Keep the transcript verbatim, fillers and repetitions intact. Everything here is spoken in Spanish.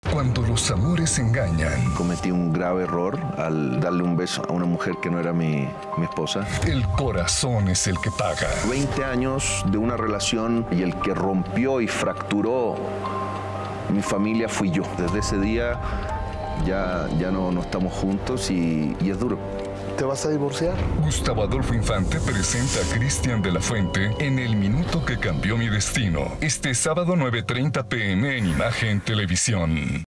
Cuando los amores engañan. Cometí un grave error al darle un beso a una mujer que no era mi, mi esposa. El corazón es el que paga. veinte años de una relación y el que rompió y fracturó mi familia fui yo. Desde ese día ya, ya no, no estamos juntos y, y es duro. ¿Te vas a divorciar? Gustavo Adolfo Infante presenta a Cristian de la Fuente en El Minuto que Cambió Mi Destino. Este sábado nueve treinta p m en Imagen Televisión.